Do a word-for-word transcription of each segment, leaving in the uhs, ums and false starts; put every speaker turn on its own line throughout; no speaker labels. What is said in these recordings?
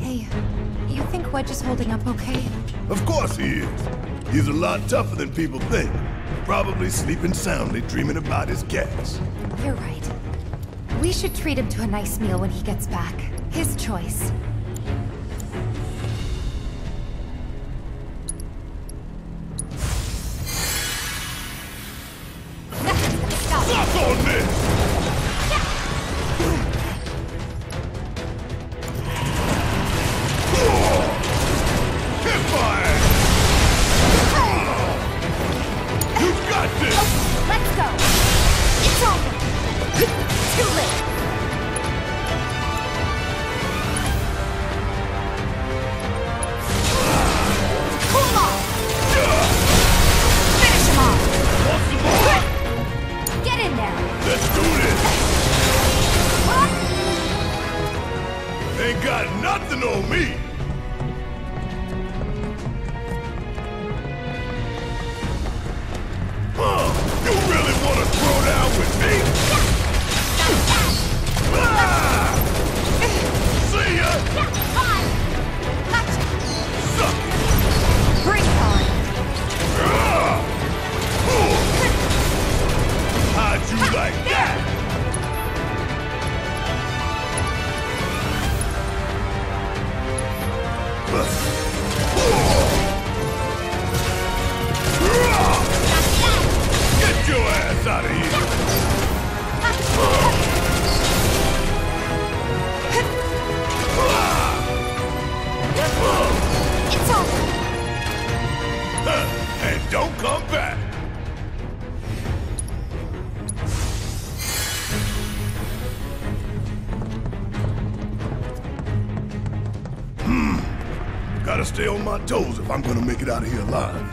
Hey, you think Wedge is holding up okay?
Of course he is. He's a lot tougher than people think. Probably sleeping soundly, dreaming about his cats.
You're right. We should treat him to a nice meal when he gets back. His choice.
Suck on this!
Let's go! It's over! Too late! Cool off! Finish him off!
Want some more?
Get in there!
Let's do this!
What?
Ain't got nothing on me! You really want to throw down with me? Ah! See ya!
Fine! Gotcha!
Suck it!
Bring it on!
Ah! Ooh. How'd you like that? Get your ass out of here!
It's over!
And don't come back! Hmm. Gotta stay on my toes if I'm gonna make it out of here alive.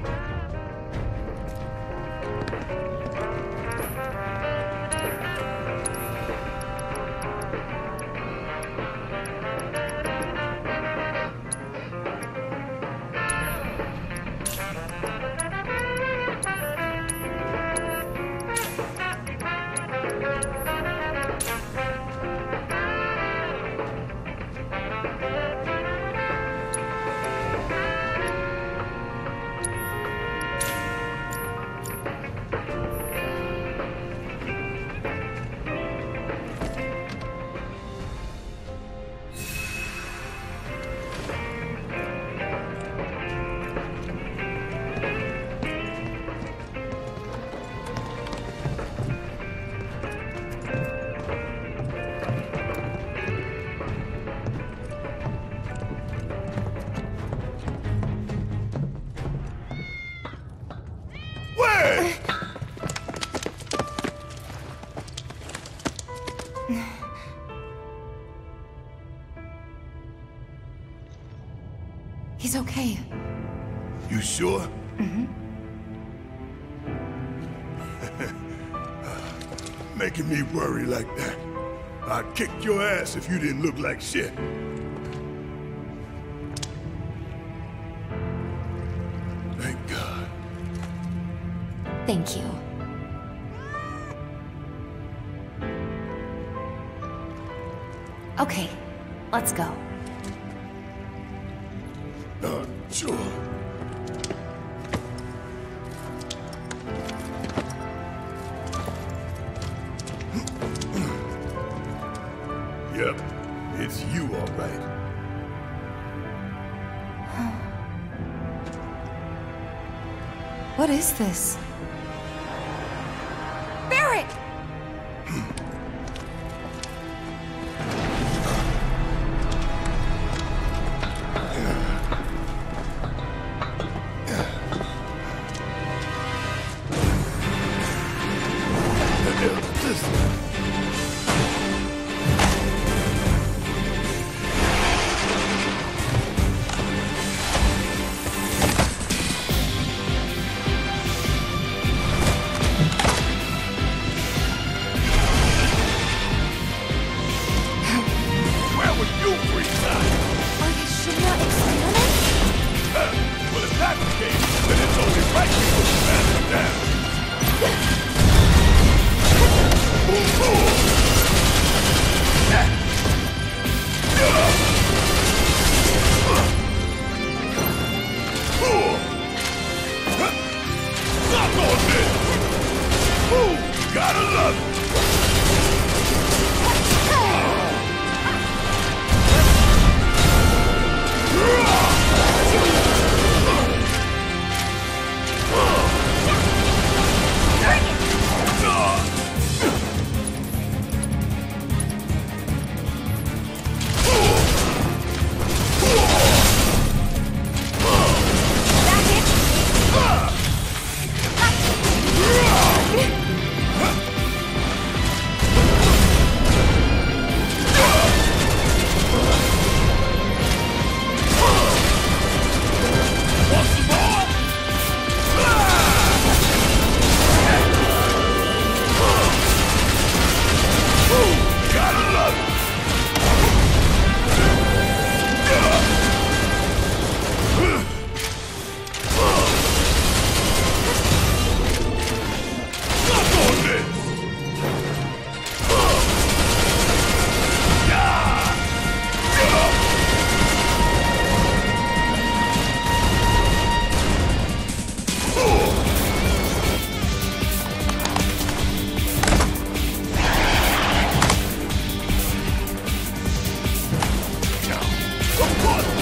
He's okay.
You sure?
Mm-hmm.
Making me worry like that. I'd kick your ass if you didn't look like shit. Thank God.
Thank you. Okay, let's go.
Uh, sure. Yep, it's you, all right.
What is this? Barrett!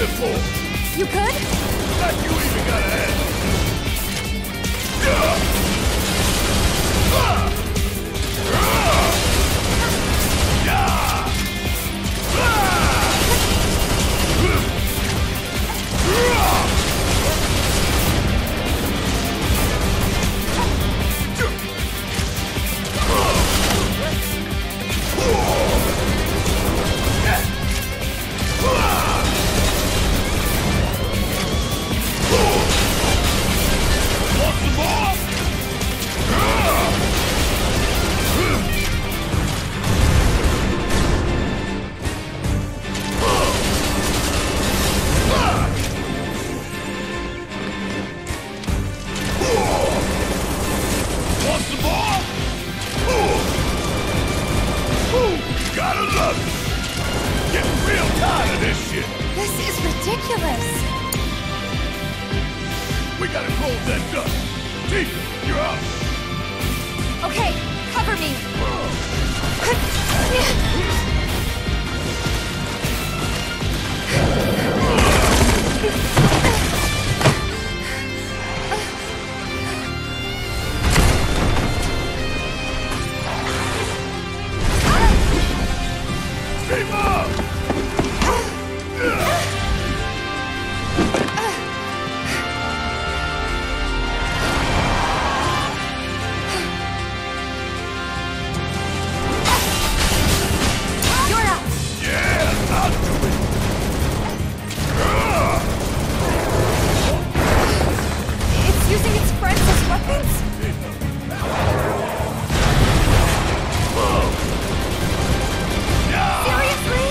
before.
You could?
Like you even got a head. Yeah. Ah. Ah. Yeah. Ah. Ah. Gotta love it! Getting real tired of this shit!
This is ridiculous!
We gotta close that duct! Chief, you're up!
Okay, cover me!
Keep up!
You're up!
Yeah, I'll do it!
It's using its friends as weapons? Seriously?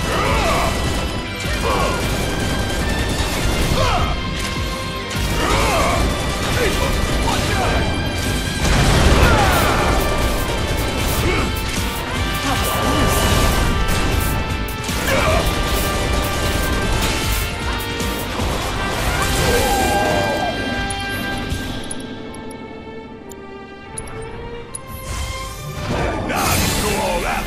Now I can go all out!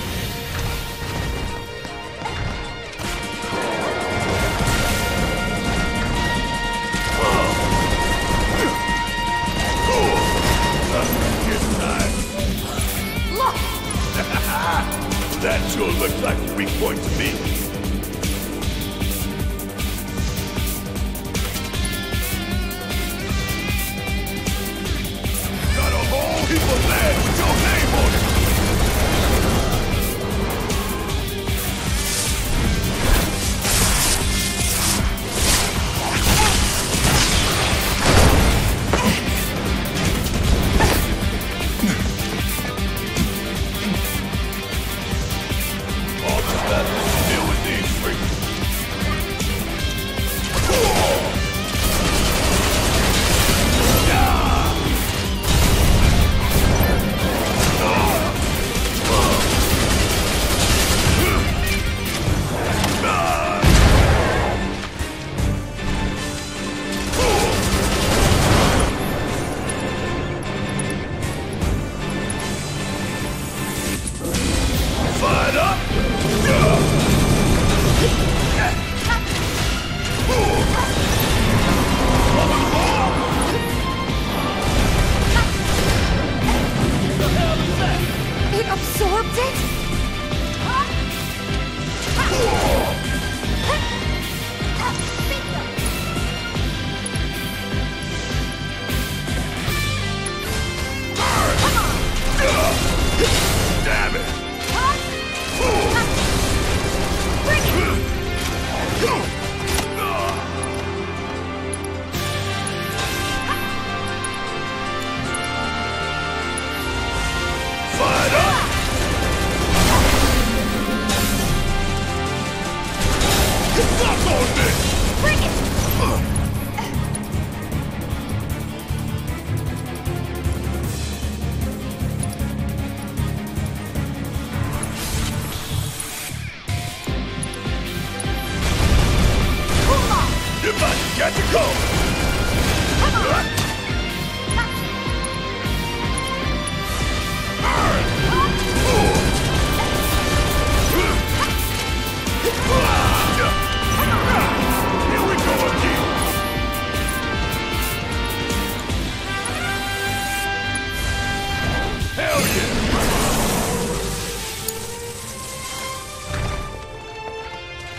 Look!
That sure looks like a weak point to me. Got a whole heap of land with your name on it! All that's left is to deal with these freaks. Fired up!
It absorbed it?
Damn it! Fired up! Fuck on this!
Bring it!
You might get to go!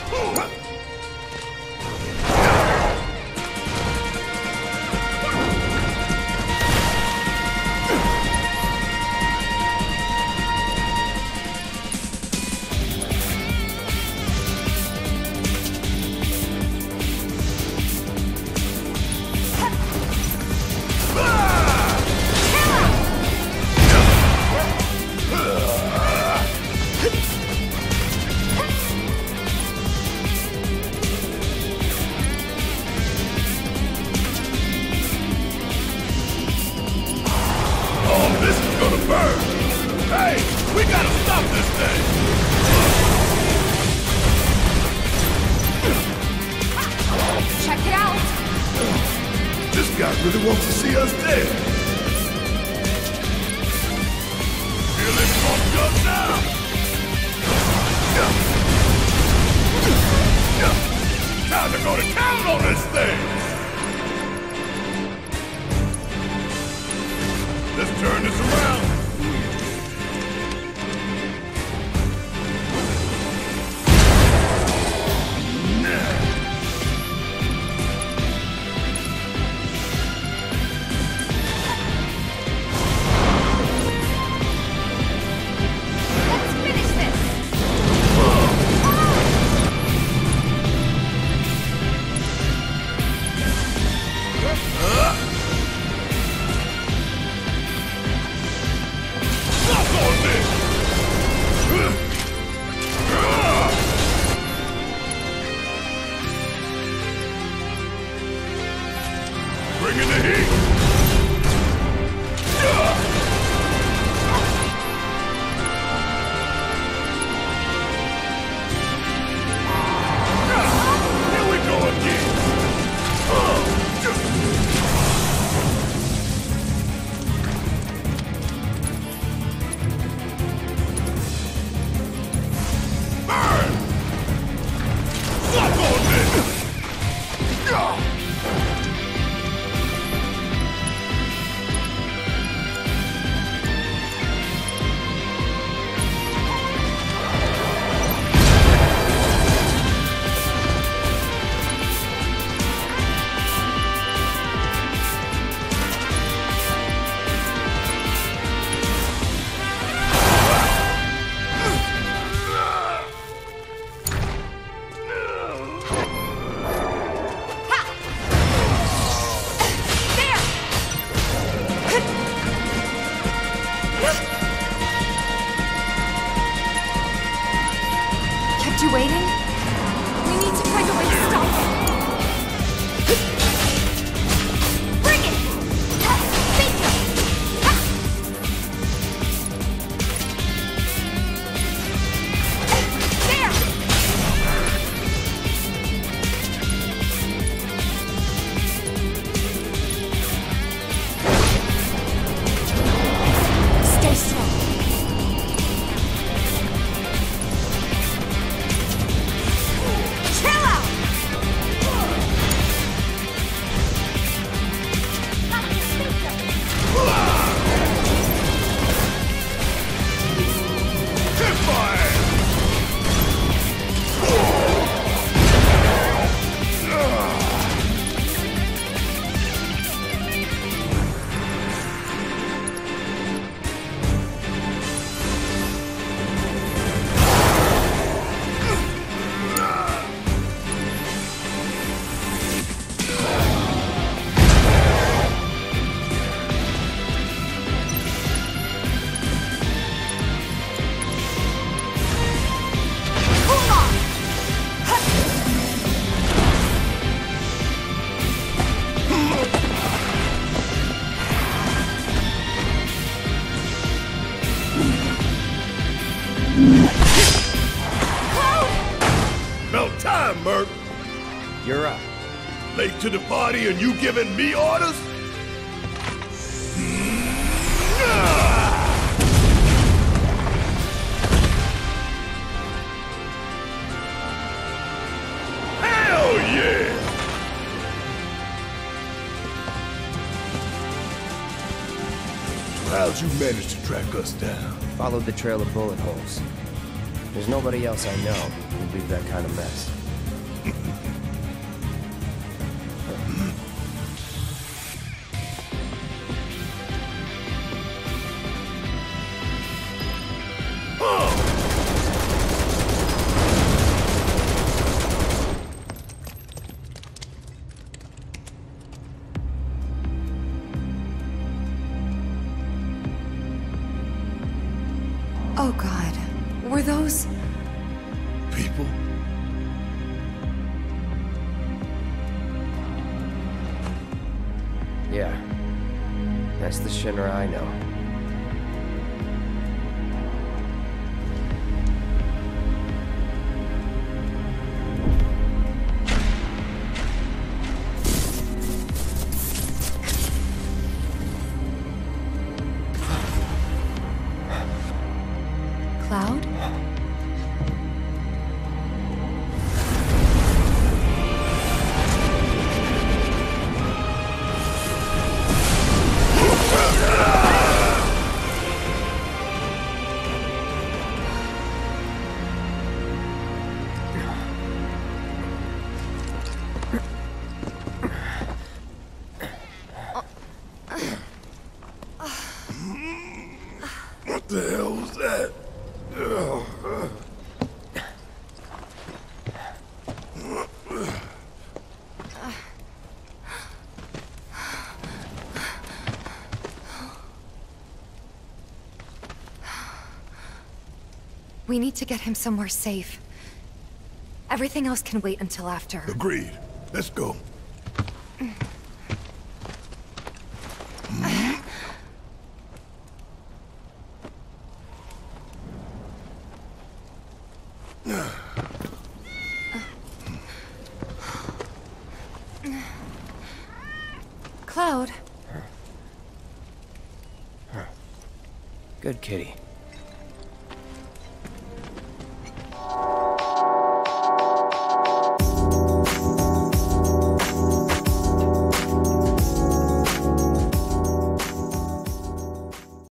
Really wants to see us dead. Feeling pumped up now. Time to go to town on this thing. Let's turn this around. Bringing the heat! Here we go again! Burn! Suck on this!
Kept you waiting? We need to find a way to stop it. Bring it! Beat it! There! Stay strong.
About time, Merc.
You're up.
Late to the party and you giving me orders? Hell yeah! So how'd you manage to track us down?
Followed the trail of bullet holes. There's nobody else I know who'd leave that kind of mess.
Oh God, were those...
People?
Yeah. That's the Shinra I know.
Cloud?
What the hell was that?
We need to get him somewhere safe. Everything else can wait until after.
Agreed. Let's go.
Cloud?
Good kitty.